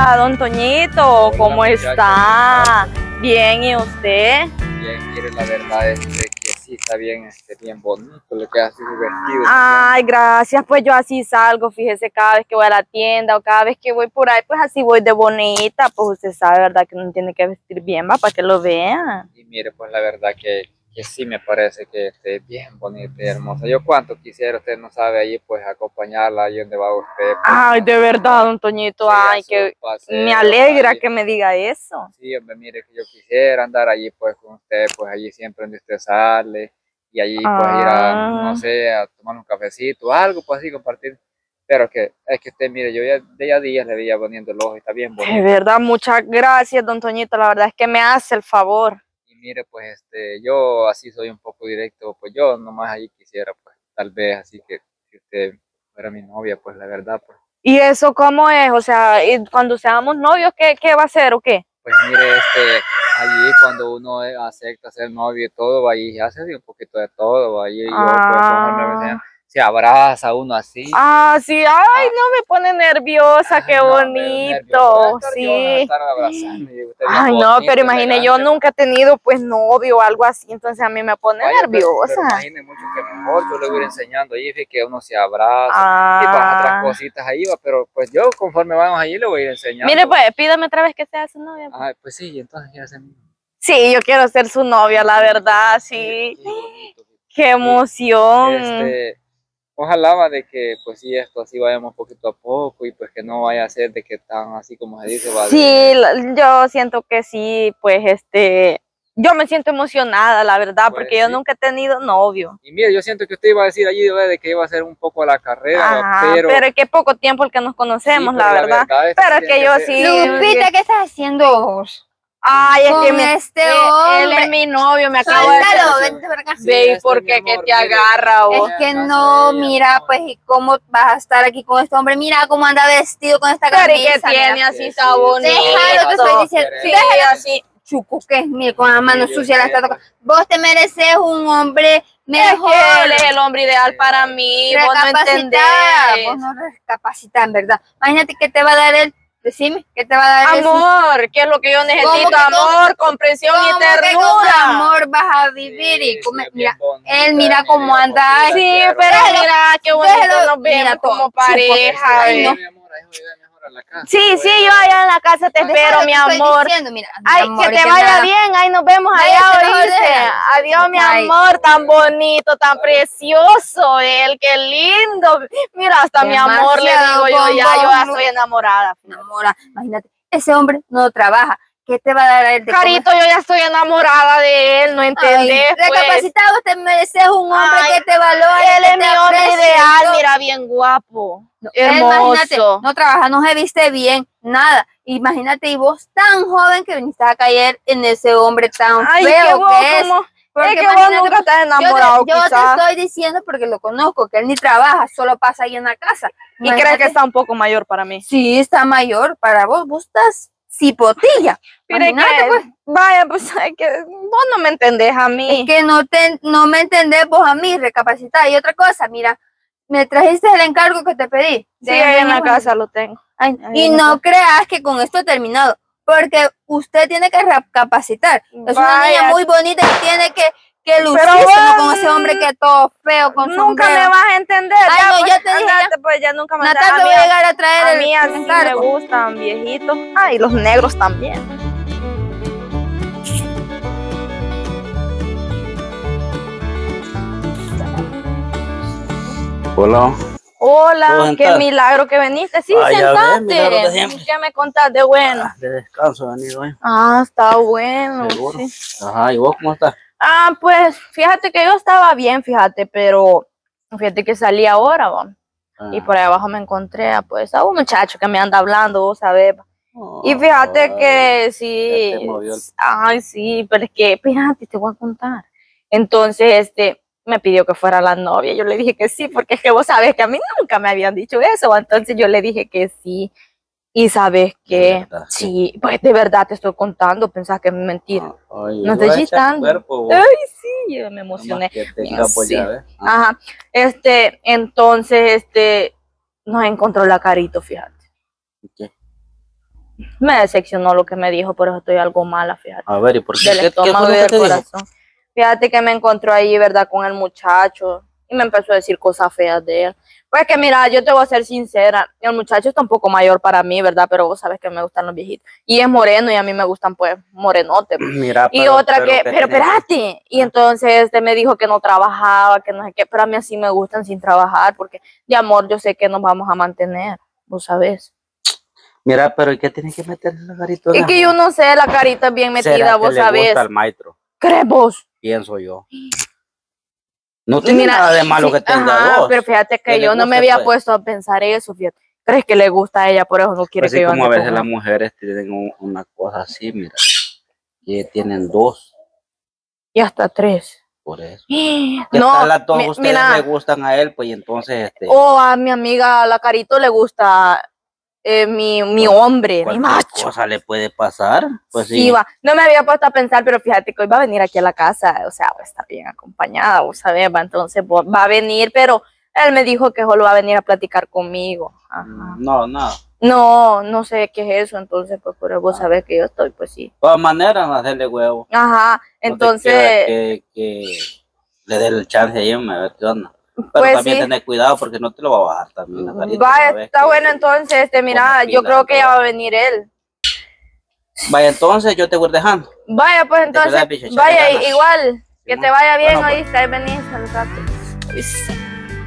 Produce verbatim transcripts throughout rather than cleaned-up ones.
Hola, don Toñito, Hola, ¿cómo muchacha, está? ¿cómo estás? Bien, ¿y usted? Bien, mire, la verdad es que, que sí está bien, este, bien bonito, le queda así divertido. Ay, gracias, pues yo así salgo, fíjese, cada vez que voy a la tienda o cada vez que voy por ahí, pues así voy de bonita, pues usted sabe, ¿verdad? Que uno tiene que vestir bien, va, para que lo vean. Y mire, pues la verdad que, que sí me parece que esté bien bonita y hermosa. Yo cuánto quisiera, usted no sabe, ahí pues acompañarla, ahí donde va usted. Pues, Ay, de verdad, don Toñito, sí, a ay, su que paseo, me alegra ahí. que me diga eso. Sí, hombre, mire que yo quisiera andar allí pues con usted, pues allí siempre donde usted sale y allí pues ir a, no Ah, sé, a tomar un cafecito, algo pues así compartir. Pero que es que usted, mire, yo ya de a días le veía poniendo el ojo y está bien de bonita. verdad, muchas gracias, don Toñito, la verdad es que me hace el favor. Y mire, pues este, yo así soy un poco directo, pues yo nomás ahí quisiera, pues tal vez, así que si usted fuera mi novia, pues la verdad, pues. ¿Y eso cómo es? O sea, ¿y cuando seamos novios, ¿qué, qué va a hacer o qué? Pues mire, este, allí cuando uno eh, acepta ser novio y todo, ahí hace un poquito de todo, ahí yo, pues, conforme me enseñan, Ah, se abraza uno así. ah, sí, ay, Ah, no me pone nerviosa, ay, qué no, me nervioso. Voy a bonito, estar yo, me voy a sí. estar abrazando y usted bien Ay, no, pero bonito, imagine, yo elegante, pues. nunca he tenido pues novio o algo así, entonces a mí me pone Vaya, pero, pero nerviosa. imagine mucho que mejor, yo le voy a ir enseñando ahí, de que uno se abraza y pues otras Ah, cositas ahí, va, pero pues yo conforme vamos allí le voy a ir enseñando. mire, pues, pídame otra vez que sea su novia, pues. Ah, pues sí, entonces ya se... Sí, yo quiero ser su novia, la verdad, Qué, sí. qué bonito. Qué Y emoción. este, ojalá va de que pues sí, esto así vayamos poquito a poco y pues que no vaya a ser de que tan así como se dice, va Sí, de... la- yo siento que sí, pues este, yo me siento emocionada, la verdad, porque Pues yo sí. nunca he tenido novio. Y mire, yo siento que usted iba a decir allí ¿verdad? De que iba a ser un poco a la carrera, va, Ajá, pero pero es que poco tiempo el que nos sí, conocemos, pero la la verdad. verdad es que Pero sí es tiene que que yo ser... sí. Lupita, ¿qué estás haciendo vos? Ay, es que Con mi, este él, él es hombre. mi novio, me acabo de Suéltalo, decir. vente para acá. Sí, Ve, ¿y este, por mi qué que amor, te mire, agarra Es vos? que acaso no, de ella, mira, no. pues, ¿y cómo vas a estar aquí con este hombre? Mira cómo anda vestido con esta Pero ¿y qué camisa. tiene Mira. así, Sí, está sí, bonito? Déjalo, te estoy diciendo. Sí, Déjalo. así. Chucu, que es mire, con la mano Sí, yo sucia la está entiendo. tocando. Vos te mereces un hombre Es mejor. que él es el hombre ideal Sí, para no, mí, vos no entendés. Recapacita. Vos no recapacitas, en verdad. Imagínate qué te va a dar él. Decime, ¿qué te va a dar él? Amor, ¿qué es lo que yo necesito? ¿Cómo que con- Amor, comprensión y ¿Cómo que con ternura. amor vas a vivir sí, y comer? sí, Mira, bien bonita, él mira mire, cómo ya, anda. pues, sí, la Sí, quiero. pero Déjalo, mira qué bonito déjalo, nos vemos mira, como con- pareja. Ay, ve. no. Mi amor, ahí voy mejor a la casa. Sí, Voy sí, a- yo allá en la casa te Déjalo, espero, te mi estoy amor. diciendo, mira, mi Ay, amor, que te que vaya nada. bien, ay, nos vemos allá, Váyase, mejor ¿oíste? déjalo. Adiós, mi Ay. amor, tan bonito, tan precioso él, qué lindo. Mira, hasta mi amor le Demasiado digo yo ya, yo ya bombón. estoy enamorada. Enamora, imagínate, ese hombre no trabaja. ¿Qué te va a dar a él de Carito, yo ya estoy enamorada de él, ¿no entendés? Ay, Pues? recapacitado, te mereces un hombre Ay, que te valore. Él que es te mi hombre aprecie, ideal, todo. mira, bien guapo, No, él, imagínate, hermoso. no trabaja, no se viste bien, nada. Imagínate, y vos tan joven que viniste a caer en ese hombre tan Ay, feo que vos, que es. como, Porque es que vos imagínate, nunca estás yo enamorado, te, yo te quizás. estoy diciendo porque lo conozco, que él ni trabaja, solo pasa ahí en la casa. Y crees que está un poco mayor para mí. Sí, está mayor para vos, vos estás cipotilla. Mire Imagínate, que, pues. vaya, pues, ay, que vos no me entendés a mí. Es que no, te, no me entendés vos a mí, recapacitar. Y otra cosa, mira, me trajiste el encargo que te pedí. Sí, ahí en la casa lo tengo. Ay, Ahí y en la no casa. creas que con esto he terminado, porque usted tiene que recapacitar. Es una Vaya. niña muy bonita y tiene que, que Pero lucirse, no vos, con ese hombre que es todo feo, con nunca sombrero. me vas a entender. Ay, ya, no, pues, ya te dije, andate, ya. pues, ya nunca me Natal, a te voy mí, a llegar a traer a el, mí el así me encargo. gustan viejitos. Ah, y los negros también. Hola. Hola, ¿Puedo qué sentar? milagro que viniste. Sí, Ah, ya ves, milagro de sentate. siempre. ¿Qué me contás de bueno? Ah, de descanso he venido hoy. Ah, está bueno. Seguro. Sí. Ajá, ¿y vos cómo estás? Ah, pues fíjate que yo estaba bien, fíjate, pero fíjate que salí ahora, va. Ah. Y por ahí abajo me encontré a, pues, a un muchacho que me anda hablando, vos sabés. Va. Oh, Y fíjate ay, que sí, ya te movió el- ay, sí, pero es que, fíjate, te voy a contar. Entonces, este, me pidió que fuera la novia. Yo le dije que sí, porque es que vos sabés que a mí nunca me habían dicho eso. Entonces yo le dije que sí. Y sabes De que, verdad, sí, pues de verdad te estoy contando, pensás que es mentira. Ah, ay, No vas estoy a echar chistando. cuerpo, vos. Ay, sí, yo me emocioné. Nomás que te Bien, capo sí. ya, ¿ves? Ah, Ajá, este, entonces, este, nos encontró la Carito, fíjate. ¿y qué? Me decepcionó lo que me dijo, por eso estoy algo mala, fíjate. A ver, ¿y por qué? Del ¿Qué, estómago qué y fue lo del que te dijo? corazón. Fíjate que me encontró ahí, ¿verdad? Con el muchacho y me empezó a decir cosas feas de él. Pues que mira, yo te voy a ser sincera, el muchacho está un poco mayor para mí, ¿verdad? Pero vos sabes que me gustan los viejitos. Y es moreno y a mí me gustan pues morenotes. Mira, Y pero- otra pero que, ¿qué pero tiene que- espérate. Y entonces este me dijo que no trabajaba, que no sé qué, pero a mí así me gustan sin trabajar, porque de amor yo sé que nos vamos a mantener, vos sabés. Mira, pero ¿y qué tiene que meter esa carita? Es que yo no sé, la carita es bien metida, ¿Será vos que le sabés. gusta al maestro? ¿Crees vos? Pienso yo. No tiene Mira, nada de malo sí, que tenga ajá, dos. pero fíjate que Que le yo no me guste, había pues. puesto a pensar eso, fíjate. ¿Crees que le gusta a ella? Por eso no quiere Así que yo como a ande veces con las él. mujeres tienen un- una cosa así, mira, que tienen dos, Y hasta tres. por eso. ¿Qué No, tal a todos mi- ustedes mira, le gustan a él? Pues y entonces, este, o a mi amiga la Carito le gusta eh, mi, mi Cual- hombre, mi cualquier macho. cosa le puede pasar. Pues sí. Sí, va. No me había puesto a pensar, pero fíjate que hoy va a venir aquí a la casa, o sea, va a estar bien acompañada, vos sabés, va, entonces va va a venir, pero él me dijo que solo va a venir a platicar conmigo. Ajá. No, no. No, no sé qué es eso, entonces pues por eso vos sabés que yo estoy, pues sí. De todas maneras, hacerle huevo. Ajá, No te entonces, quiera que, que le dé el chance ahí, a ver qué onda. Pero pues también sí. tener cuidado porque no te lo va a bajar también la carita. Va, una vez está que- bueno, entonces, este, mira, pone yo pilas creo a que ya todo. va a venir él. Vaya, entonces yo te voy dejando. Vaya, pues entonces, verdad, bicho, échale vaya, ganas. igual, que Sí, te vaya bien, bueno, pues. oíste, ahí venís al rato. Uy, sí.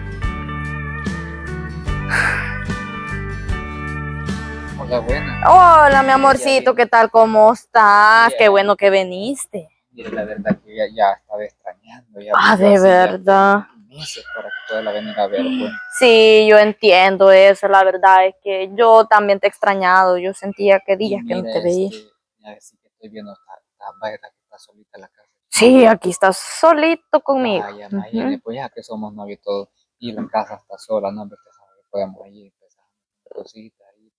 Hola, buena. Hola, mi amorcito, ¿qué tal? ¿Cómo estás? Bien. Qué bueno que viniste. Mire, la verdad que ya, ya estaba extrañando. Ya Ah, vivo de así ya verdad. meses para que pueda venir a ver, pues. Sí, yo entiendo eso, la verdad es que yo también te he extrañado, yo sentía que días que no Mira, te veía. este, ya sí que estoy viendo, está, está, vaya, que está solita en la casa. Sí, aquí estás solito conmigo. Vaya, imagínate, Ujú. pues ya que somos novios todos y la casa está sola, no, hombre, usted sabe que podemos ir empezar cositas. Y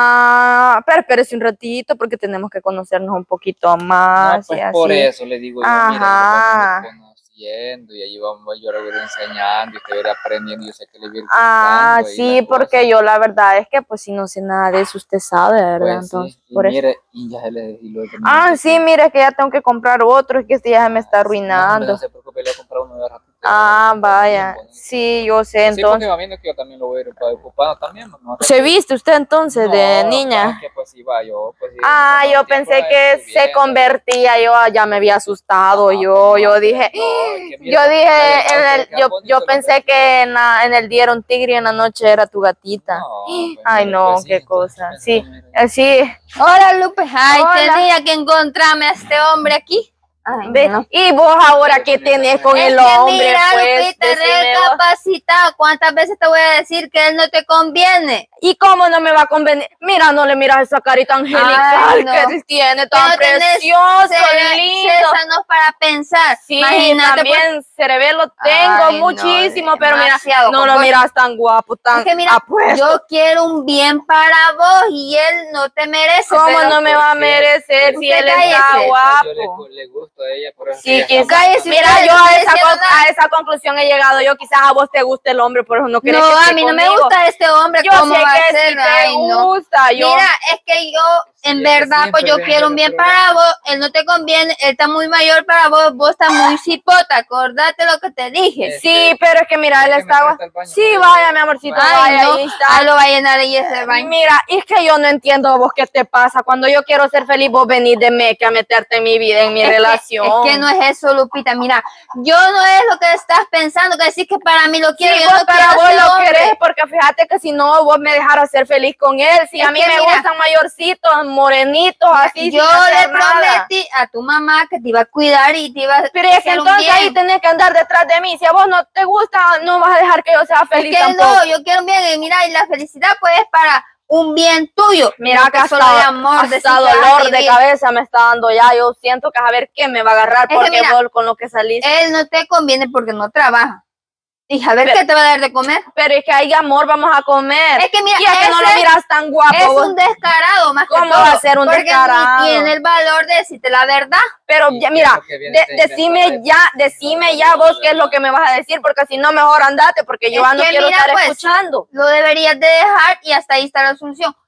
Ah, pero espérese un ratito porque tenemos que conocernos un poquito no, más pues y así. por eso le digo yo, mira, y lo Ajá. vamos a ir conociendo y ahí vamos, yo le voy a ir enseñando y usted va a ir aprendiendo y yo sé que le voy a ir Ah, gustando y sí, la porque cosa. yo la verdad es que pues si no sé nada de eso, usted sabe, ¿verdad? Pues Entonces, sí, y por eso. mire, y ya se le y luego también Ah, dice sí, que- mire que ya tengo que comprar otro, es que este ya se me está Ah, sí, no, hombre, arruinando. no se preocupe, le voy a comprar uno de ratito. Ah, Bien vaya, bonito. sí, yo sé, Sí, porque entonces. va viendo que yo también lo voy a ir ocupando también. ¿No? ¿Se viste usted entonces de No, niña? pa, que pues iba yo. Pues, sí, Ah, no, yo tiempo pensé ahí que estoy se viendo. convertía, yo ya me había asustado, Ajá, yo, pues, yo no, dije, no, es que mira, yo la dije, verdad en que el, queda yo, bonito yo lo pensé que en, la, en el día era un tigre y en la noche era tu gatita. No, pues, Ay, mire, no, pues, sí, qué entonces, cosa, pues, sí, mire, eh, sí. Hola, Lupe. Ay, Hola. tenía que encontrarme a este hombre aquí. Ay, Ve, no. y vos ahora qué tenés con Es el que hombre, mira, pues, Lupita, decime vos. recapacita. ¿Cuántas veces te voy a decir que él no te conviene? ¿Y cómo no me va a convenir? Mira, no le miras esa carita angelical Ay, no. que él tiene, Que tan no tenés precioso, cere- lindo. sésanos para pensar. Sí, Imagínate, pues, también cerebelo tengo Ay, no, muchísimo, pero mira, demasiado, no lo pues. miras tan guapo, tan es que mira, apuesto. yo quiero un bien para vos y él no te merece. ¿Cómo pero- no me va a ¿por qué? merecer si Usted él está cállese. Yo le, guapo? le gusto a ella, por eso Sí, ella quizás, está cállese, mira, usted yo no a está esa, diciendo con- nada. a esa conclusión he llegado. Yo quizás a vos te guste el hombre, por eso no querés No, que esté a mí no me conmigo. gusta este hombre. Yo ¿Cómo sé va a que ser? sí te Ay, no. gusta, yo. Mira, es que yo, en Sí, es que verdad, pues siempre yo ven quiero que un bien el para vos. Él no te conviene, él está muy mayor para vos, vos estás muy cipota. Acordate lo que te dije. Es Sí, que- pero es que mira, él es que me está. presta el baño, Sí, pero- vaya, mi amorcito, Ay, vaya, no, ahí está. ah, lo va a llenar ahí ese baño. Mira, es que yo no entiendo a vos qué te pasa. Cuando yo quiero ser feliz, vos venís de Meca a meterte en mi vida, en mi Es que- relación. Es que no es eso, Lupita. Mira, yo no es lo que estás pensando, que decir que para mí lo Sí, quiero. yo vos no para quiero vos ese lo hombre. querés, porque fíjate que si no, vos me dejaras ser feliz con él. Si Es a mí que me mira, gustan mayorcitos, morenitos, así, yo sin hacer le nada. prometí a tu mamá que te iba a cuidar y te iba a Pero es que hacer un entonces ahí bien. tenés que andar detrás de mí. Si a vos no te gusta, no vas a dejar que yo sea Es feliz que tampoco. no, yo quiero un bien. Y mira, y la felicidad pues es para un bien tuyo. Mira no que hasta, solo de amor, de hasta si te vas a dolor de vivir. cabeza me está dando ya. Yo siento que a ver qué me va a agarrar Es que porque mira, vos con lo que saliste. Él no te conviene porque no trabaja. Y a ver Pero- qué te va a dar de comer. Pero es que hay amor, vamos a comer. Es que mira, y es que no lo ese miras tan guapo. es vos. un descarado más que ¿Cómo todo. va a ser un porque descarado? ni tiene el valor de decirte la verdad. Pero ¿Y ya, qué mira, es lo que viene de- usted decime inventando? ya, decime ya vos qué es lo que me vas a decir, porque si no, mejor andate, porque yo Es ya no que quiero mira, estar pues, escuchando. Lo deberías de dejar y hasta ahí está la solución.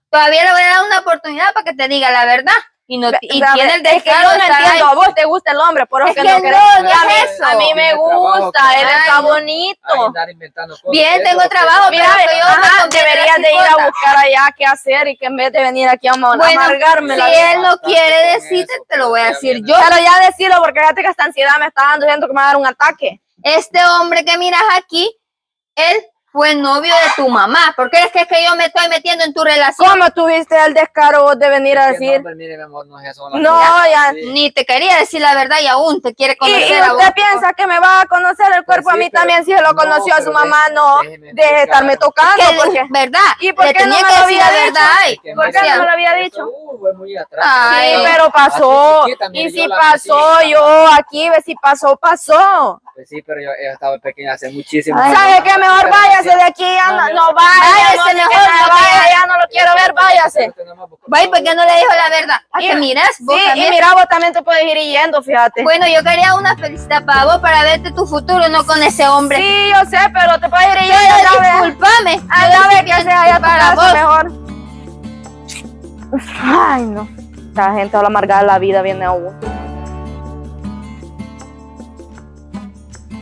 Todavía le voy a dar una oportunidad para que te diga la verdad. Y, no, y ¿Sabes? tiene el Es que yo descaro no de estar entiendo, ahí. a vos te gusta el hombre, por eso Es que que no querés. no, no Y a mí, es eso. a mí me Tiene trabajo, gusta, que- él Ay, está no. bonito. Ay, andar inventando cosas. Bien, Eso tengo es lo que- trabajo, Mira, pero que yo ajá, me conviene deberías las de ir a cosas. buscar allá qué hacer y que en vez de venir aquí a amar- Bueno, amargarme la si vida. él no Bastante quiere con decirte, eso, te lo voy a pero ya decir viene. yo. Pero ya decirlo, porque fíjate que esta ansiedad me está dando, siento que me va a dar un ataque. Este hombre que miras aquí, él fue el novio de tu mamá. ¿Por qué es que, es que yo me estoy metiendo en tu relación? ¿Cómo tuviste el descaro vos de venir a Es que no, decir? hombre, mire, mi amor, no es eso. las No, cosas. ya- Sí. Ni te quería decir la verdad y aún te quiere ¿Y, conocer y a vos. usted piensa que me va a conocer el cuerpo? Pues a sí, mí pero- también, si se lo no, conoció a su pero mamá, deje- no, déjeme deje de explicar. estarme tocando. Que, porque... ¿verdad? ¿Y por Le qué no tenía me que lo decir la había verdad. dicho? ay. Es que ¿Por no qué no es- me lo había eso, dicho? uh, fue muy atrás. Ay, Sí, no. pero pasó. Así chiquita, mire, Y yo si la pasó, metí, yo aquí, ve si pasó, pasó. Pues sí, pero yo he estado pequeña hace muchísimo Ay, ¿sabe qué? Mejor váyase de aquí, ya no, no vaya, Váyase no, ni que mejor, nada, no vaya, vaya. ya no lo quiero ver, váyase. Vaya, ¿por qué no le dijo la verdad? ¿A Y- que miras? Vos Sí, y también. mira, vos también te puedes ir yendo, fíjate. Bueno, yo quería una felicidad para vos, para verte tu futuro, no con ese hombre. Sí, yo sé, pero te puedes ir Yo, yendo, anda a ver. discúlpame. Anda a ver qué haces allá a tu para casa vos. mejor. Ay, no. La gente a la amargada la vida viene a uno.